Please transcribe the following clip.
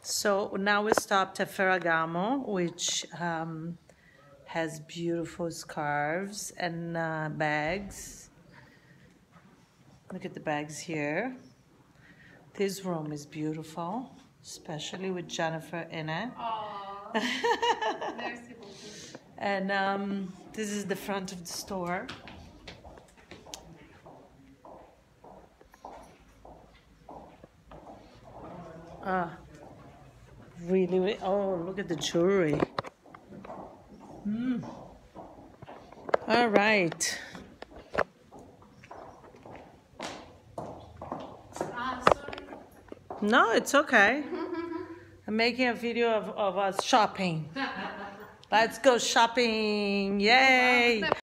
So now we stopped at Ferragamo, which has beautiful scarves and bags. Look at the bags here. This room is beautiful, especially with Jennifer in it. Merci beaucoup. And this is the front of the store. Really, oh, look at the jewelry. All right. Sorry. No, it's okay. I'm making a video of us shopping. Let's go shopping. Yay.